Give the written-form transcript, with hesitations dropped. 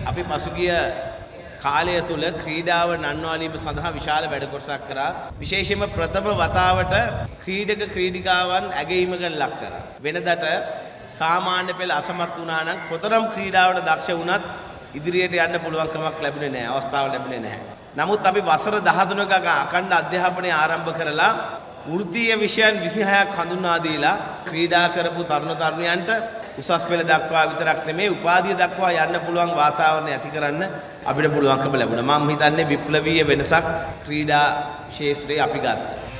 අපි පසුගිය කාලය තුල ක්‍රීඩාව නන්වාලීම සඳහා විශාල වැඩ කොටසක් කරා. විශේෂයෙන්ම ප්‍රථම වතාවට ක්‍රීඩක ක්‍රීඩිකාවන් ඇගයීමකට ලක් කරා. වෙනදට සාමාන්‍ය පෙළ අසමත් වුණා නම් කොතරම් ක්‍රීඩාවට දක්ෂ වුණත් ඉදිරියට යන්න පුළුවන් කමක් ලැබුණේ නැහැ. අවස්ථාව ලැබුණේ නැහැ. නමුත් අපි වසර 13ක අඛණ්ඩ අධ්‍යාපනය ආරම්භ කරලා වෘත්තීය විෂයන් 26ක් හඳුන්වා දීලා ක්‍රීඩා කරපු තරුණ තරුණියන්ට උසස් පෙළ දක්වා විතරක් නෙමෙයි උපාධිය දක්වා යන්න පුළුවන් වාතාවරණය ඇති කරන්න අපිට පුළුවන්කම ලැබුණා. මම හිතන්නේ විප්ලවීය වෙනසක් ක්‍රීඩා ක්ෂේත්‍රයේ අපි ගත්තා.